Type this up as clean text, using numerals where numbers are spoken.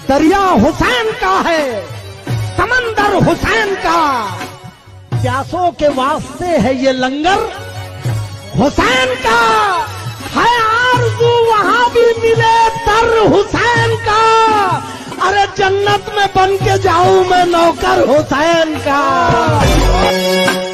दरिया हुसैन का है, समंदर हुसैन का, प्यासों के वास्ते है ये लंगर हुसैन का, है आरज़ू वहां भी मिले तर हुसैन का, अरे जन्नत में बन के जाऊं मैं नौकर हुसैन का।